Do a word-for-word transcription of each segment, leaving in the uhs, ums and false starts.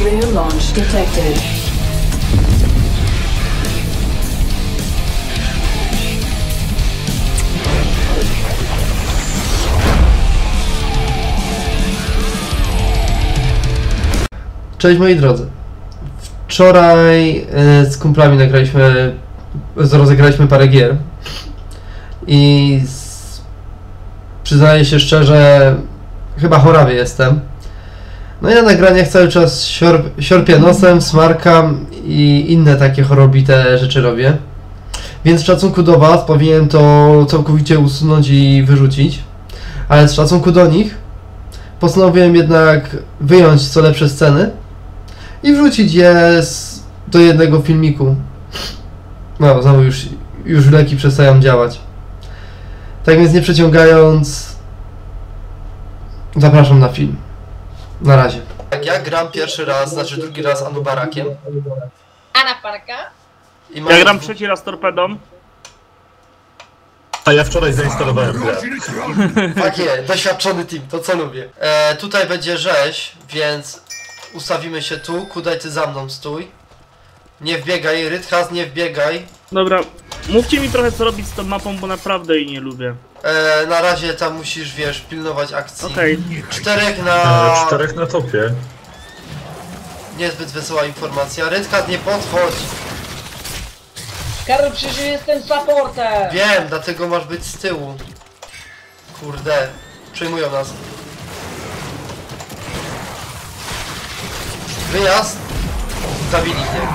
Rear launch detected. Cześć moi drodzy. Wczoraj e, z kumplami nagraliśmy, rozegraliśmy parę gier i z, przyznaję się szczerze, chyba chorawy jestem. No ja na nagraniach cały czas siorp, siorpię nosem, smarkam i inne takie chorobite rzeczy robię. Więc w szacunku do was powinienem to całkowicie usunąć i wyrzucić. Ale z szacunku do nich postanowiłem jednak wyjąć co lepsze sceny i wrzucić je z, do jednego filmiku. No, znowu już, już leki przestają działać. Tak więc nie przeciągając, zapraszam na film. Na razie. Jak ja gram pierwszy raz, znaczy drugi raz Anubarakiem. Anaparka? I Ja gram trzeci raz torpedą. A ja wczoraj zainstalowałem grę. Takie, doświadczony team, to co lubię. E, tutaj będzie rzeź, więc ustawimy się tu. Kudaj, ty za mną stój. Nie wbiegaj, Rythas, nie wbiegaj. Dobra, mówcie mi trochę co robić z tą mapą, bo naprawdę jej nie lubię. E, na razie tam musisz, wiesz, pilnować akcji. Okej. Czterech na... E, czterech na topie. Niezbyt wesoła informacja. Rythas, nie podchodź. Karol, przecież jestem supportem! Wiem, dlatego masz być z tyłu. Kurde, przejmują nas. Wyjazd. Zabili mnie.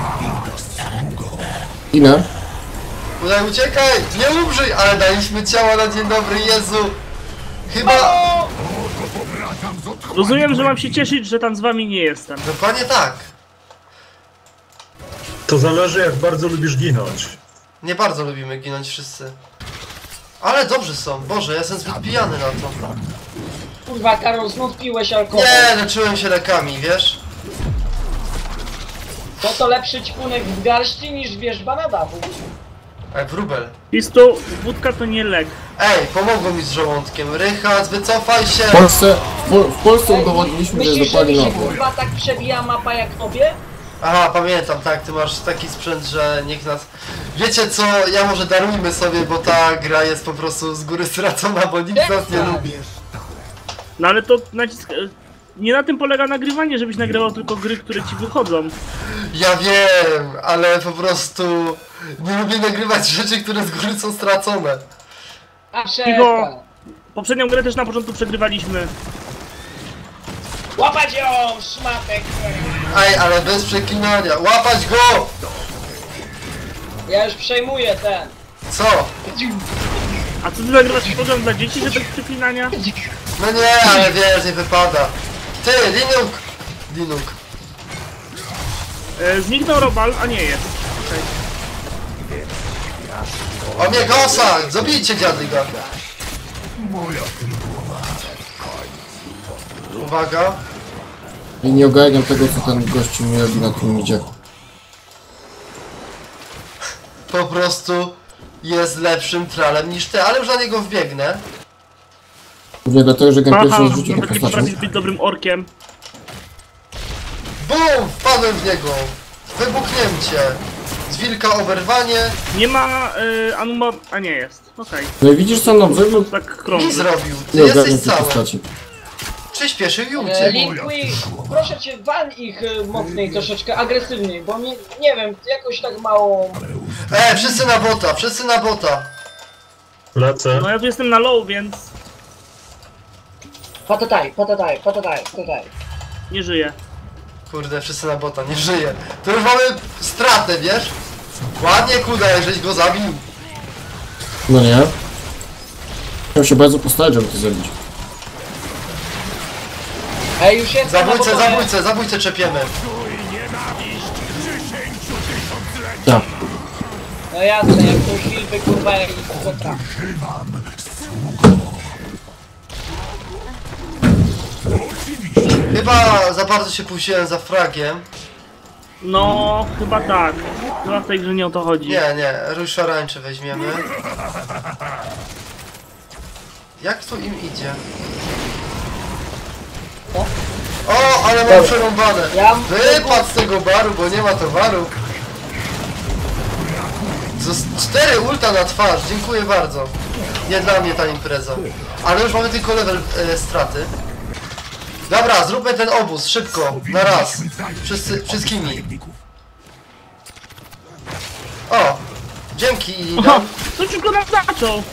Inę? Kudaj, uciekaj! Nie umrzyj! Ale daliśmy ciała na dzień dobry, Jezu! Chyba... Rozumiem, że mam się cieszyć, że tam z wami nie jestem. Dokładnie tak. To zależy, jak bardzo lubisz ginąć. Nie bardzo lubimy ginąć wszyscy. Ale dobrzy są. Boże, ja jestem zbyt pijany na to. Kurwa, Karol, znów piłeś alkohol. Nie, leczyłem się lekami, wiesz? To to lepszy ćpunek w garści niż wierzba na dachu. Jak wróbel. Pistu, wódka to nie lek. Ej, pomogło mi z żołądkiem. Rychas, wycofaj się! W Polsce, w, Pol w Polsce udowodniliśmy, że jest Myślisz, że dokładnie mi się na to. kurwa tak przebija mapa jak tobie? Aha, pamiętam, tak, ty masz taki sprzęt, że niech nas... Wiecie co, ja może darujmy sobie, bo ta gra jest po prostu z góry stracona, bo nikt z nas nie lubi. No ale to nacisk... Nie na tym polega nagrywanie, żebyś nagrywał tylko gry, które ci wychodzą. Ja wiem, ale po prostu... Nie lubię nagrywać rzeczy, które z góry są stracone. A Cicho. przestań. Poprzednią grę też na początku przegrywaliśmy. Łapać ją, szmatek! Ej, ale bez przeklinania. Łapać go! Ja już przejmuję ten. Co? A co ty nagrywasz program dla dzieci, że bez przeklinania? No nie, ale wiesz, nie wypada. Ty, Linuk! Linuk. E, zniknął Robal, a nie jest. Okej. O mnie gosa! Zabijcie dziadyga! Uwaga. I nie ogarniam tego, co ten gościu mi robi na tym idzie. Po prostu jest lepszym tralem niż ty, ale już na niego wbiegnę. Głównie dlatego, że gram Aha, pierwszy raz w życiu tą nawet nie postacią. potrafisz być dobrym orkiem. BUM! Wpadłem w niego! Wybuchnięcie! Z wilka oberwanie. Nie ma y, Anuma... a nie jest. Okej. No i widzisz co, no wygląd Tak Mi krąży. zrobił. Ty nie ogarniam jesteś tej cały. postaci. Przyspieszył i E, uciekł. Linkui, proszę cię, wań ich e, mocniej, troszeczkę agresywniej, bo nie, nie wiem, jakoś tak mało... E, wszyscy na bota, wszyscy na bota. Lecę. No ja tu jestem na low, więc Patataj, patataj, patataj, patataj. nie żyję. Kurde, wszyscy na bota, nie żyje. To już mamy stratę, wiesz? Ładnie, Kudaj, żeś go zabił. No nie? Chciałem się bardzo postarać, żeby to zrobić. Ej, już jest Zabójcę, zabójcę, zabójcę czepiemy. Tak. No jasne, jak to hilby, kurwa, jak to traf. Chyba za bardzo się puściłem za fragiem. No, chyba tak. Chyba w tej grze nie o to chodzi. Nie, nie, rój szarańczy weźmiemy. Jak tu im idzie? O. O, ale mam Dobra. przerąbane. Ja- Wypadł z tego baru, bo nie ma towaru. Z cztery ulta na twarz, dziękuję bardzo. Nie dla mnie ta impreza. Ale już mamy tylko level e, straty. Dobra, zróbmy ten obóz, szybko, na raz. Wszyscy, wszystkimi. O, dzięki Aha, Illidan. coś już go nam zaczął.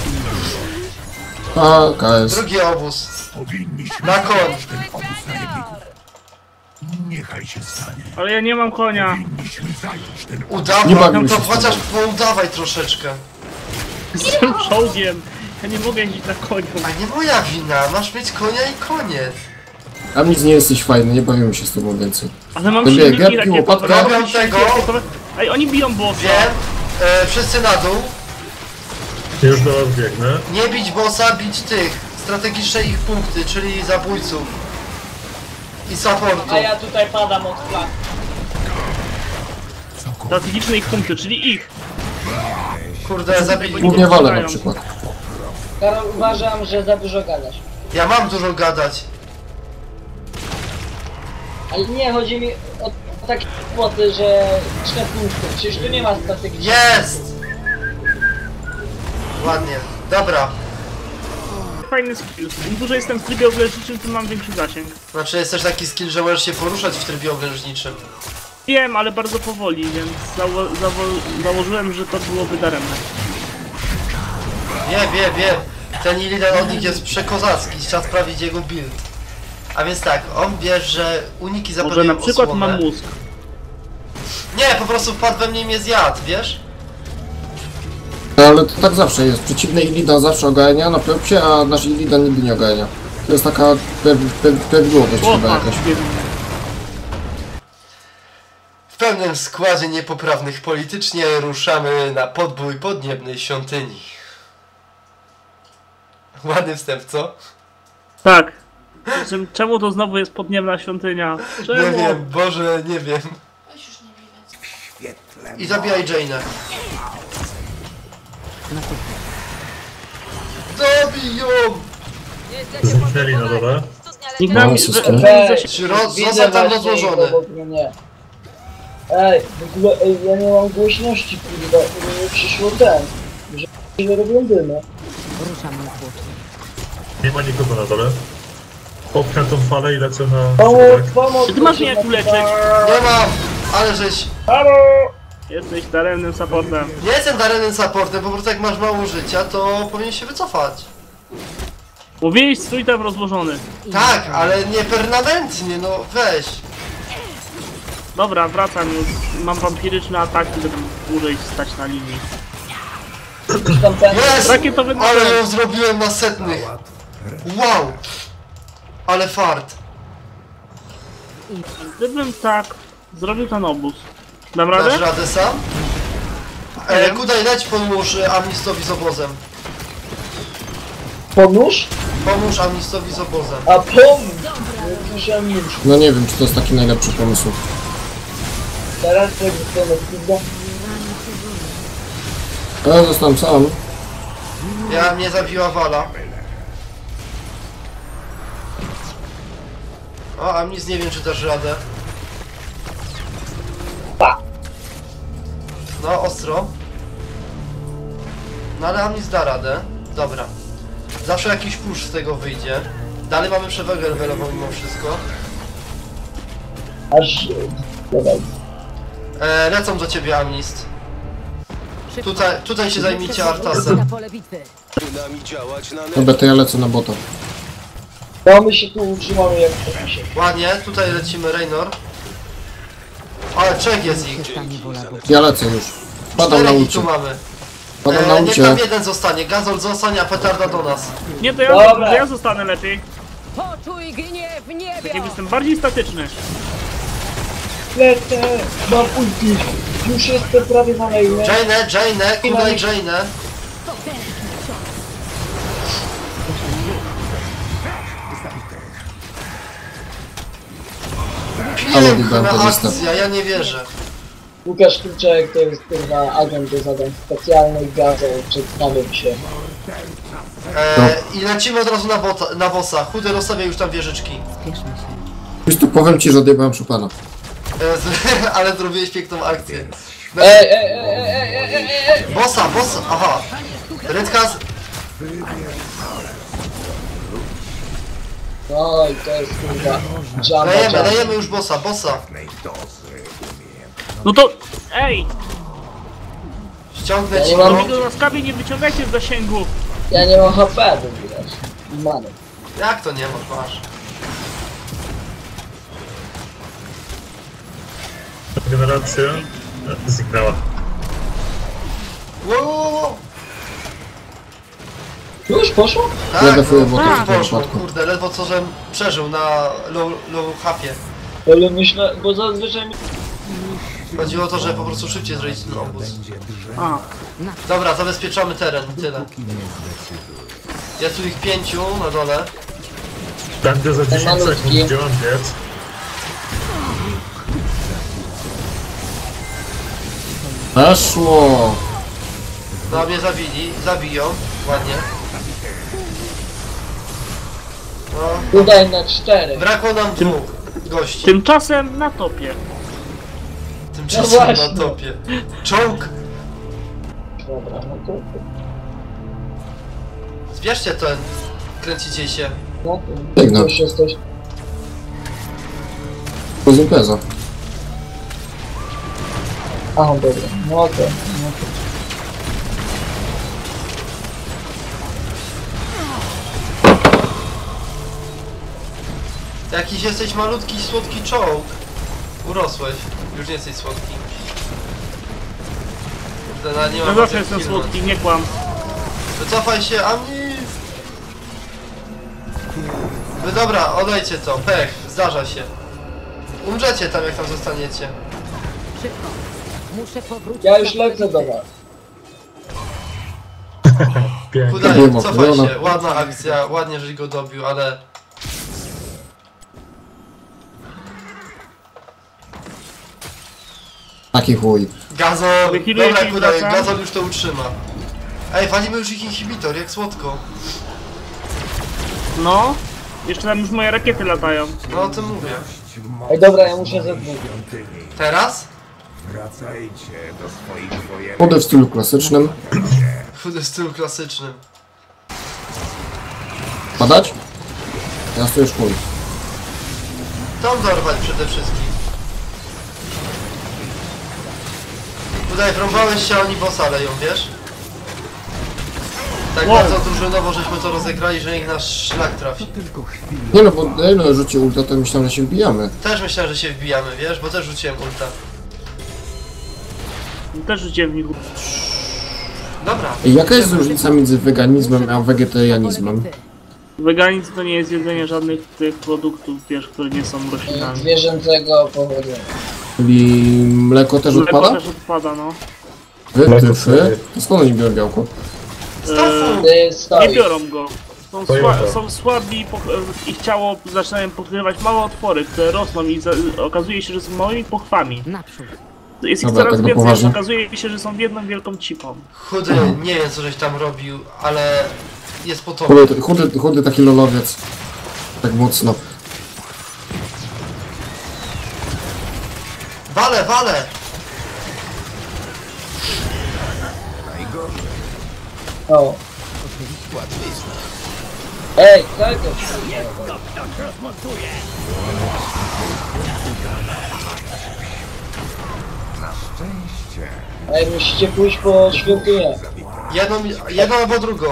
A, K S. Drugi obóz. Powinniśmy Na koń. obóz najemników. Niechaj się stanie. Ale ja nie mam konia. Powinniśmy zająć ten Nie Udawaj, bawimy to się z chociaż tobą. poudawaj troszeczkę. Jestem czołgiem. Ja nie mogę jeździć na koniu. A nie moja wina, masz mieć konia i koniec. A nic nie jesteś fajny, nie bawimy się z tobą więcej. Ale mam Dobra, silniki gierki, rakietowe. łopatka. mam Robią silniki tego. rakietowe. Ej, oni biją bossa. Wiem, e, wszyscy na dół. Już do was biegnę. Nie bić bossa, bić tych. Strategiczne ich punkty, czyli zabójców. I supportu. A ja tutaj padam od flag. Strategiczne ich punkty, czyli ich. Kurde, zabili. Głównie walę na przykład. Karol, uważam, że za dużo gadasz. Ja mam dużo gadać. Ale nie, chodzi mi o takie kwoty, że cztery punkty. Przecież tu nie ma strategii. Jest! Ładnie. Dobra. Fajny skill. Im dłużej jestem w trybie oblężniczym, tym mam większy zasięg. Znaczy jest też taki skill, że możesz się poruszać w trybie oblężniczym. Wiem, ale bardzo powoli, więc zało zawo założyłem, że to byłoby daremne. Wie, wie, wie. Ten Illidan od nich jest przekozacki. Trzeba sprawdzić jego build. A więc tak, on bierze uniki Może zapewniają na przykład osłonę. mam mózg. Nie, po prostu wpadł we mnie i mnie zjadł, wiesz? No, ale to tak zawsze jest. Przeciwny Illidan zawsze ogarnia na plepsie, a nasz Illidan nigdy nie ogarnia. To jest taka pe pe prawidłowość O, chyba tak, jakaś. W pełnym składzie niepoprawnych politycznie ruszamy na podbój podniebnej świątyni. Ładny wstęp, co? Tak. Czym- Czemu to znowu jest podniebna świątynia? Czemu? Nie wiem, Boże, nie wiem. I zabijaj Jane'ę. Dobij ją! Zniknęli na dole. Nikt nam No, nie system. Weź, Czy roz, widzę został tam właśnie rozłożony. ich obok mnie. Ej, w ogóle, ej, ja nie mam głośności, kurwa, to mi przyszło ten, że nie robią dymy. Ruszam niezwłocznie. Nie ma nikogo na dole. Popchnę tą falę i lecę na Pomóż, środek. pomóż! Czy ty masz mnie kuleczek? Nie mam! Ale żeś... Halo! Jesteś daremnym supportem. Nie jestem daremnym supportem, po prostu jak masz mało życia, to powinien się wycofać. Mówiłeś stój tam rozłożony. Tak, ale nie permanentnie, no weź. Dobra, wracam już. Mam wampiryczne ataki, żeby dłużej stać na linii. Tam ten... Jest! Rakietowy Ale napęd. ją zrobiłem na setnych. Wow! Ale fart. Gdybym tak zrobił ten obóz. Dam Dasz radę? radę sam? E, Kudaj, leć pomóż e, Amnistowi z obozem. Pomóż? Pomóż Amnistowi z obozem. A pomóż! Nie słyszałem już. No nie wiem, czy to jest taki najlepszy pomysł. Teraz tego stronę pizza. Ale zostałem sam. Ja mnie zabiła Wala. O, Amnis, nie wiem czy dasz radę. Pa! No, ostro. No ale Amnis da radę. Dobra. Zawsze jakiś push z tego wyjdzie. Dalej mamy przewagę levelową mimo wszystko. Aż... Dobra. E, lecą do ciebie, Amnist. Tutaj, tutaj się zajmijcie Artasem. Na pole bitwy. Dobra, to ja lecę na bota. No my się tu utrzymamy jak to się. Ładnie, tutaj lecimy Raynor. Ale trzech jest ich. Przestanie wola Boga. Ja lecę już. Padam na Czterech ich tu ucie. mamy. Padam na E, niech tam ucie. jeden zostanie. Gazol zostanie, a petarda do nas. Nie, to ja, Dobra. to ja zostanę lepiej. Poczuj gniew niebia! Tak jak jestem bardziej statyczny. Lecę! Mam ulti! Już jestem prawie na maile. Jane'ę, Jane'ę, kudaj Jane'ę. Ale Piękna gigantowista. akcja, ja nie wierzę. Łukasz Kluczek to jest kurwa agent do zadań specjalnych, gazą, przedstawiam się. E, I lecimy od razu na, bota, na bossa. Chudy rozstawia już tam wieżyczki. Spieszmy się. Już tu powiem ci, że odjebałem Chopina. E, z- ale zrobiłeś piękną akcję. Ej, ej, ej, ej, ej, ej, ej, ej, ej. Bossa, bossa, aha. Redcast, No i to jest kurwa. Jamba, dajemy, jamba. dajemy już bossa, bossa. No to... Ej! Ściągnę Ja ci nie go. mam- Mi go łaskawie nie wyciągajcie z zasięgu. Ja nie mam H P wybrać. Mamy. Jak to nie masz, masz? Generacja zniknęła. Wow, wow, wow. Już poszło? Tak, Ja defuję no, bota w tym poszło, wypadku. kurde, ledwo co żem przeżył na low, low hapie. Ale myślę, bo zazwyczaj mi... Chodziło o to, że po prostu szybciej zrobić ten obóz. A, Dobra, zabezpieczamy teren, tyle. Jest tu ich pięciu na dole. Będę za dziesięć malutki. sekund, gdzie mam biec. Weszło! No mnie zabili, zabiją, ładnie. No, Tutaj na cztery. brakło nam dwóch gości. tymczasem na topie. Tymczasem No na właśnie. topie. Czołg! Dobra, no to... Zbierzcie ten, kręcicie się. No to... Biegnę. Już jesteś. To z impreza. A, dobra. No okej. No to... Jakiś jesteś malutki, słodki czołg. Urosłeś. Już nie jesteś słodki. Kurde, nawet nie No mam zawsze jak jestem filmować. słodki, nie kłam. Wycofaj się, a mi... No dobra, odejdźcie to, pech, zdarza się. Umrzecie tam, jak tam zostaniecie. Szybko. Muszę powrócić. Ja już lecę do was. Pięknie. Kudaj, Było, cofaj było. się, ładna akcja, ładnie żeś go dobił, ale... Taki chuj. Gazon! Wychiluje Dobra, się kudaj, wraca. Gazon już to utrzyma. Ej, walimy już ich inhibitor, jak słodko. No. Jeszcze tam już moje rakiety latają. No o tym mówię. Ej, dobra, ja muszę ze dwóch. Teraz? Wracajcie do swoich wojennych. Chodzę w stylu klasycznym. Chudy styl klasycznym. Padać? Ja tu już chuj. Tam dorwać przede wszystkim. Tutaj wrąbałeś się, a oni bossa leją, wiesz? Tak Wow. bardzo drużynowo żeśmy to rozegrali, że niech nasz szlak trafi. Nie no, bo no, rzucił ulta, to myślałem, że się wbijamy. Też myślałem, że się wbijamy, wiesz? Bo też rzuciłem ulta. Też rzuciłem w nich. Dobra. Ej, jaka jest różnica między weganizmem a wegetarianizmem? Weganizm to nie jest jedzenie żadnych tych produktów, wiesz, które nie są roślinami. Zwierzęcego powodzenia. Czyli mleko też Mleko odpada? też odpada, no. Wy, Mleko ty, sobie. ty? To skąd oni biorą białko? Stofu! Ty Nie stoi. biorą go. Są, To sła, ja. są słabi, poch- ich ciało zaczynają pokrywać małe otwory, które rosną i za- okazuje się, że są małymi pochwami. Naprzód. Jest ich Dobra, coraz tak na więcej, poważnie. okazuje się, że są jedną wielką cipą. Chudy, nie wiem co żeś tam robił, ale jest po tobie. Chudy, chudy, chudy taki lolowiec. Tak mocno. Wale, wale! O. Ej, tego! Ej, musicie pójść po świątynię. Jedną, jedną albo drugą.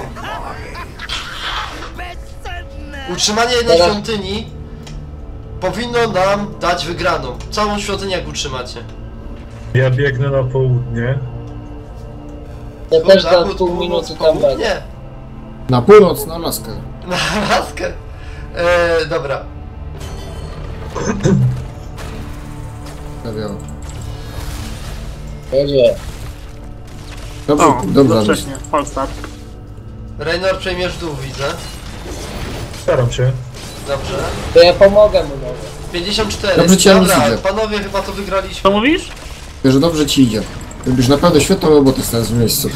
Utrzymanie jednej Teraz- świątyni powinno nam dać wygraną. Całą świątynię jak utrzymacie. Ja biegnę na południe. Ja Wschód, też za zachód, pół północ, minuty tam będę. południe. Na północ, na laskę. Na laskę. Eee, dobra. Stawiam. Będzie. Dobrze, O, dobra. za wcześnie, falstart. Reynor przejmiesz dół, widzę. Staram się. Dobrze. To ja pomogę mu może. pięćdziesiąt cztery. Dobrze ci, Janis, Dobra, idzie. panowie chyba to Co wygraliśmy. mówisz? Że dobrze ci idzie. Robisz naprawdę świetną robotę stając w miejscu.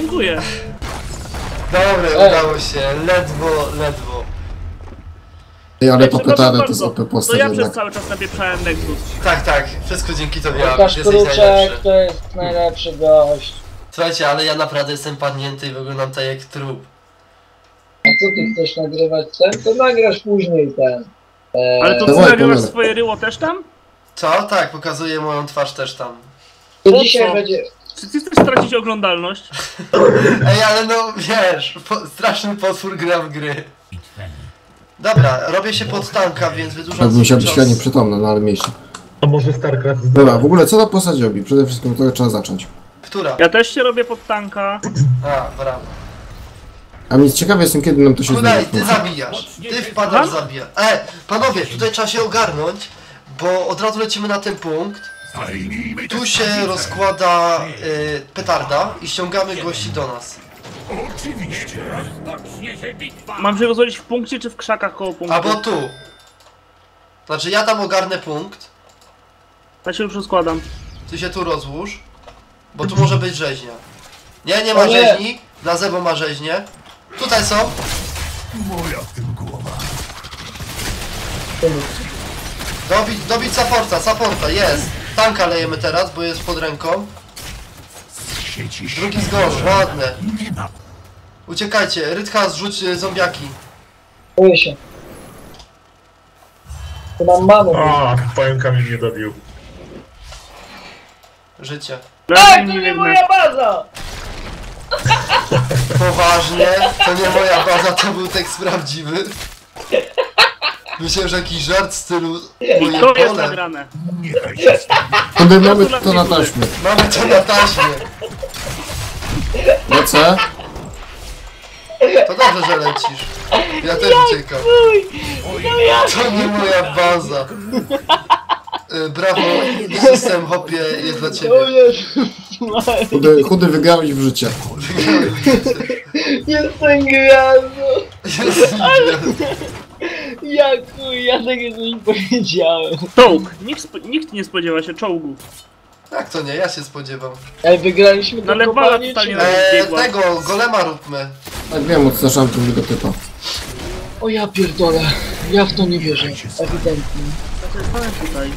Dziękuję. Dobra, Ej. udało się. Ledwo, ledwo. Ej, ale Ej, po przepraszam Katarę to jest bardzo, O P To postać ja przez jednak. cały czas napieprzałem Nexus. Tak, tak, wszystko dzięki tobie, ja Łukasz jesteś Kruczek najlepszy. to jest najlepszy gość. Słuchajcie, ale ja naprawdę jestem padnięty i wyglądam tak jak trup. A co ty chcesz nagrywać ten? To nagrasz później ten. Eee, Ale to Dawaj, ty nagrywasz powolę. swoje ryło też tam? Co? Tak, pokazuję moją twarz też tam. to po dzisiaj co? będzie... Czy ty chcesz stracić oglądalność? Ej, ale no wiesz, po, straszny potwór gra w gry. Dobra, robię się pod tanka, więc wydłużam Jakbym musiał być czas. świetnie przytomny, no ale mniejszy. A może StarCraft z Dobra, w ogóle co ta postać robi? Przede wszystkim to trzeba zacząć. Która? Ja też się robię pod tanka. A, brawo. A mnie ciekawe jestem, kiedy nam to się Kudaj, zmieni. ty zabijasz. Ty wpadasz, Aha. zabijasz. E, panowie, tutaj trzeba się ogarnąć, bo od razu lecimy na ten punkt. Tu się rozkłada y, petarda i ściągamy gości do nas. Mam się rozłożyć w punkcie czy w krzakach koło punktu? Albo tu. Znaczy ja tam ogarnę punkt, Ja się już rozkładam. ty się tu rozłóż, bo tu może być rzeźnia. Nie, nie ma O nie. rzeźni, dla Zebo ma rzeźnię. Tutaj są. Dobić, dobić supporta, supporta, jest. Tanka lejemy teraz, bo jest pod ręką. Drugi zgorz, ładne. Uciekajcie, Rytka zrzuć y, zombiaki. Boję się. To mam mamę. A, pająkami mnie dobił. Życie. Tak, to nie moja baza! Poważnie, to nie moja baza, to był tekst prawdziwy. Myślałem, że jakiś żart w stylu moje To jest pole. nagrane. Kiedy mamy to na taśmie. Mamy to na taśmie. Lecę. To dobrze, że lecisz. Ja też uciekam. To nie moja baza. Y, Brawo, system hopie jest dla O ciebie. Jezus Maria. Chudy, chudy wygrałeś w życie. Jestem gwiazdą. Jest Jak chuj, ja tego nie powiedziałem. Czołg. Nikt, spo- nikt nie spodziewa się czołgu. Jak to nie? Ja się spodziewam. Ej, wygraliśmy No ale do bala kopalni, totalnie czy... na- Eee, biegła. tego, golema róbmy. Tak wiem, odstraszam drugiego typa. O ja pierdolę. Ja w to nie wierzę. Ewidentnie. To jest pan tutaj.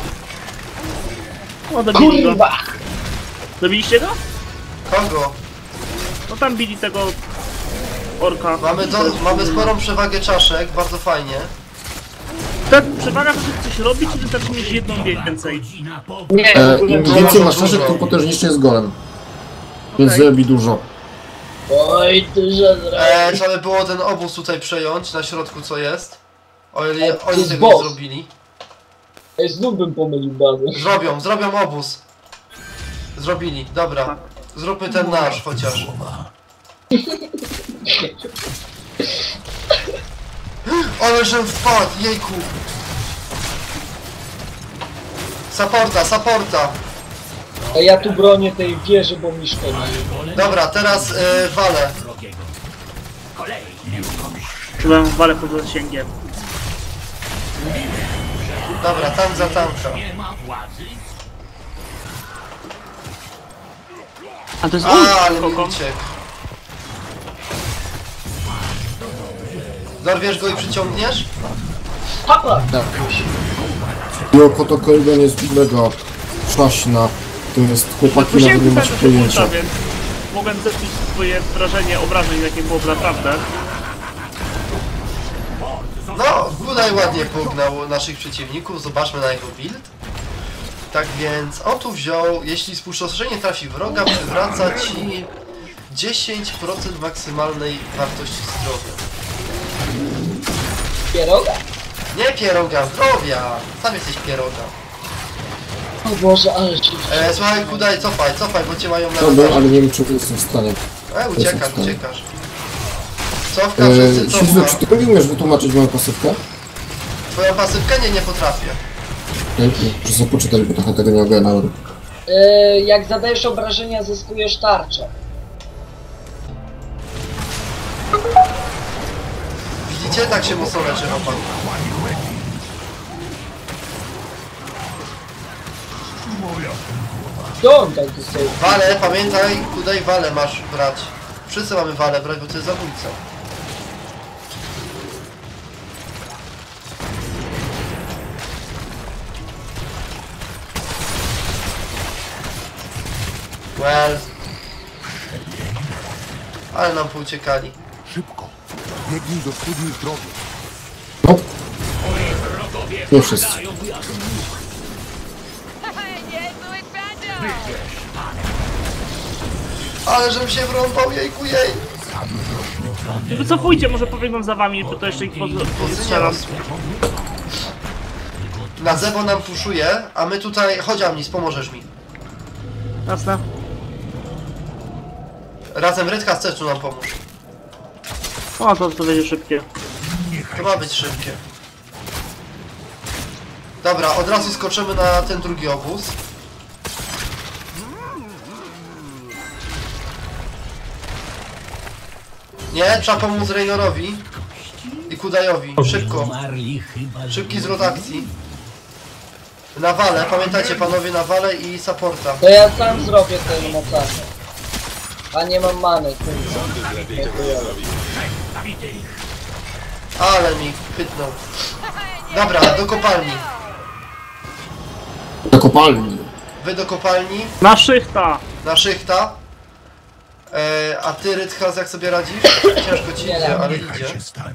O, dobili go. Kurwa! Dobiliście go? Kogo? No tam bili tego orka. Mamy, do, mamy sporą przewagę czaszek, bardzo fajnie. Tak, przewaga to że coś robi, czy wystarczy mieć jedną więcej? Nie, E, w ogóle Im nie. więcej dużo, masz czaszek, dużo. tym potężniejszy jest golem. Więc Okej. zrobi dużo. Oj, ty żadra. Eee, trzeba by było ten obóz tutaj przejąć, na środku co jest. O ile To oni jest tego nie boss. zrobili. Ej, znów bym pomylił bazę. Zrobią, zrobią obóz. Zrobili, dobra. Zróbmy ten nasz chociaż. Ale żem wpadł, jejku. Supporta, supporta. A ja tu bronię tej wieży, bo mi szkodzi. Dobra, teraz y, walę. Chyba walę pod zasięgiem. Dobra, tank za tanka. A to jest A, ale mi kokon. uciekł. Dorwiesz go i przyciągniesz? Papa! Tak. I oko to Kolgon jest mega szaśna. To jest chłopaki Musiałem nawet nie pisać macie do pojęcia. sekunda, więc mogłem zepsuć swoje wrażenie obrażeń, jakie było naprawdę. No, Gudaj ładnie pognał naszych przeciwników, zobaczmy na jego build. Tak więc, on tu wziął, jeśli spustoszenie trafi wroga, przywraca ci dziesięć procent maksymalnej wartości zdrowia. Pieroga? Nie pieroga, zdrowia! Sam jesteś pieroga. O Boże, ale się... E, słuchaj, Gudaj, cofaj, cofaj, bo cię mają na To był, ale radarze. nie wiem, czy jestem w stanie. E, uciekasz, Jestem w uciekasz. Cofka, wszyscy Eee, Sizu, cofka. czy ty mi umiesz wytłumaczyć moją pasywkę? Twoją pasywkę? Nie, nie potrafię. Dzięki, że sobie poczytali, bo trochę tego nie ogarnąłem. E, jak zadajesz obrażenia, zyskujesz tarczę. Widzicie? Tak się mocno leczy chłopak. Co on tak tutaj? Wale, pamiętaj, Gudaj, wale masz brać. Wszyscy mamy wale brać, bo to jest zabójca. Well. Ale nam pouciekali. Szybko. Biegnij do studni drogi. No. Nie wszyscy. Ale żebym się wrąbał, jejku jej. Wycofujcie, może pobiegną za wami, to jeszcze ich postrzelam. Na Zebo nam puszuje, a my tutaj... Chodź Amnis, pomożesz mi. Jasne. Razem Rydka z Cecu nam pomóż. O, to, to będzie szybkie. To ma być szybkie. Dobra, od razu skoczymy na ten drugi obóz. Nie, trzeba pomóc Raynorowi i Kudajowi. Szybko. Szybki zwrot akcji. Na wale, pamiętajcie panowie, na wale i supporta. To ja sam zrobię ten mocarny. A nie mam many, kurwa. Dziękuję. Ale mi pytnął. Dobra, do kopalni. Do kopalni. Wy do kopalni, Na szychta! na szychta. E, a ty, Rydhas, jak sobie radzisz? Ciężko ci idzie, ale idzie.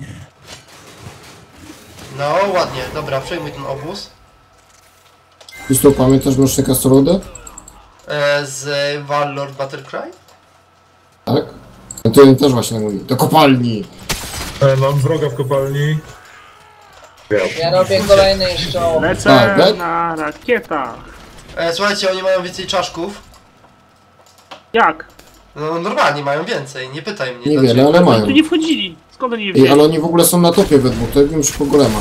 No, ładnie. Dobra, przejmuj ten obóz. Już pamiętasz Mrocznego Asteroidy? E, z Warlord Buttercry? Tak? No to też właśnie mówi. Do kopalni! E, mam wroga w kopalni. Ja robię kolejny jeszcze obóz. Lecę Tak, tak? na rakietach. E, słuchajcie, oni mają więcej czaszków. Jak? No normalnie mają więcej, nie pytaj mnie. Niewiele, dlaczego. ale Oni mają. tu nie wchodzili. Skąd oni je Ej, wzięli? ale oni w ogóle są na topie we dwóch, to wiem już po golema.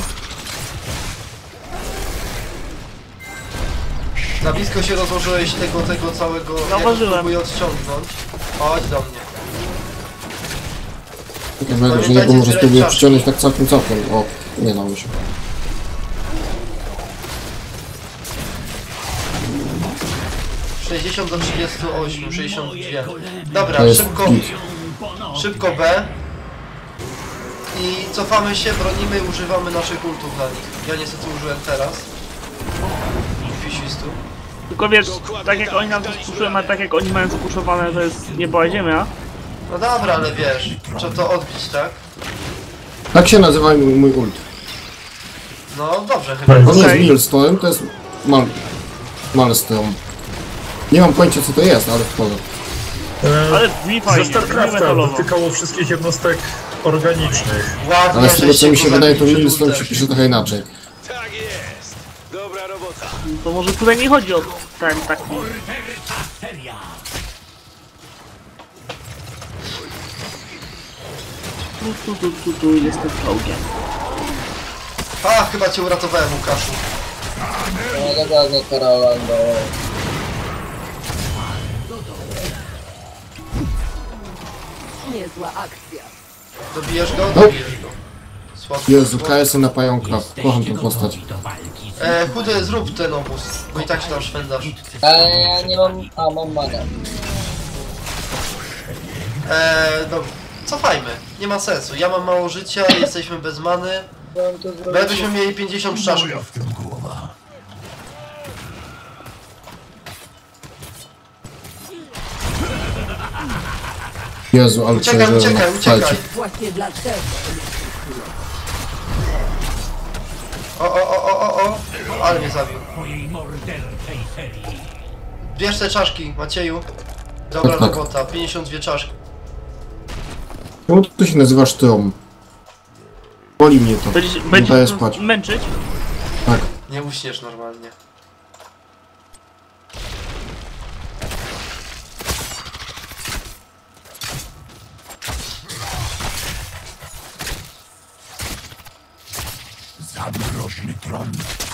Na blisko się rozłożyłeś tego, tego całego... Zauważyłem. Ja próbuję odciągnąć. Chodź do mnie. Ja wiem, że Pamiętajcie, niego może zbierać spróbuję czaszki. przyciągnąć tak całkiem całkiem. O, nie dało się. sześćdziesiąt do trzydziestu osiem, sześćdziesiąt dwa. Dobra, To jest szybko, git. szybko B. I cofamy się, bronimy i używamy naszych ultów na nich. Ja niestety użyłem teraz. Krwi świstu. Tylko wiesz, tak jak oni nam to spuszują, a tak jak oni mają spuszowane, to jest nieba ziemia. No dobra, ale wiesz, trzeba to odbić, tak? Tak się nazywa mój, mój ult. No dobrze, chyba. On jest Okej. Millstone, to jest mal... Malstone. Nie mam pojęcia co to jest, ale wchodzę. E, Ale brzmi Ze fajnie, brzmi StarCrafta metalowo. dotykało wszystkich jednostek organicznych. Ładnie, Ale z tego co żeście mi się go wydaje, to zabili Millstone przed się ultem. pisze trochę inaczej. Tak jest! Dobra robota. To może tutaj nie chodzi o ten taki... Tu, tu, tu, tu, tu jestem czołgiem. A, chyba cię uratowałem, Łukaszu. No dokładnie, Karolan, bo... Niezła akcja. Dobijesz go? No. Dobijesz go. Słabo. Jezu, K S y na pająka. Kocham tę postać. E, chudy, zrób ten obóz, bo i tak się tam szwędasz. Ale ja nie mam... A, mam manę. E, dobra, cofajmy, nie ma sensu. Ja mam mało życia, jesteśmy bez many. Chciałem to Bo zrobić... jakbyśmy mieli pięćdziesiąt czaszków. Jezu, ale Uciekaj, przeżyłem. uciekaj, uciekaj. Słuchajcie. Właśnie dlatego. O, o, o, o, o, o. Ale mnie zabił. Bierz te czaszki, Macieju. Dobra Tak, tak. robota, pięćdziesiąt dwie czaszki. Czemu ty się nazywasz Tom? Boli mnie to. Będziesz, Nie będziesz daję nas spać. męczyć? Tak. Nie uśniesz normalnie. Zamrożny tron.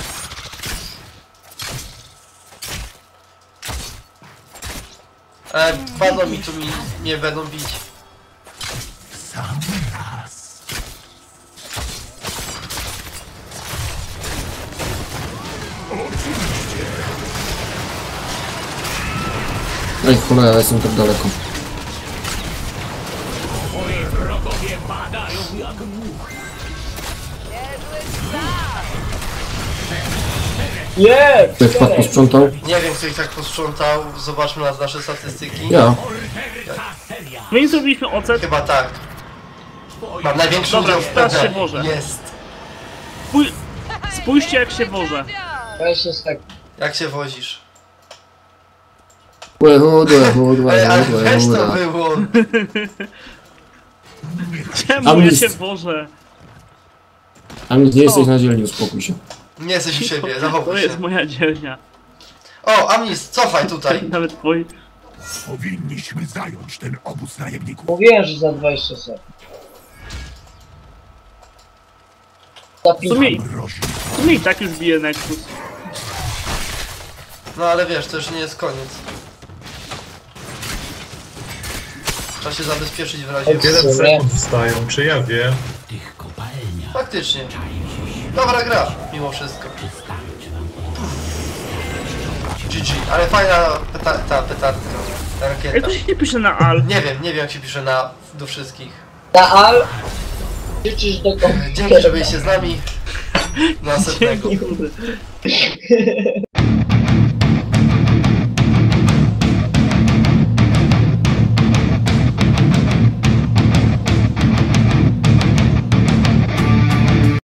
E, padło mi tu mi nie będą bić. Sam raz. Ej, cholera, jestem tak daleko. Jest! Ktoś tak posprzątał? Nie wiem, kto ich tak posprzątał. Zobaczmy na nasze statystyki. Ja. My nie zrobiliśmy ocet. Chyba tak. Mam największy Dobra, udział w teraz P D. się włożę. Jest. Spój... Spójrzcie jak się wożę. dwadzieścia sekund. Jak się wozisz? Łehud, łehud, Ej, ale łehud, weź to łehud. było. Czemu A ja mis- się wożę? A nie jesteś na dzielni, uspokój się. Nie jesteś u siebie, To zachowuj się. jest moja dzielnia. O, Amis, cofaj tutaj. Nawet twoi... Powinniśmy zająć ten obóz najemników. Mówiłem, że za dwadzieścia sekund. Za W pięć. sumie, Mroźny w sumie i tak już bije Nexus. No ale wiesz, to już nie jest koniec. Trzeba się zabezpieczyć w razie... Jeden sekund wstają, czy ja wiem? Faktycznie. Dobra gra, mimo wszystko. G G, ale fajna peta ta petardka, ta Jak rakieta. to się nie pisze na al? Nie wiem, nie wiem jak się pisze na do wszystkich. Na al. Życzysz do końca. Dzięki, że byliście z nami. Następnego. Dzięki.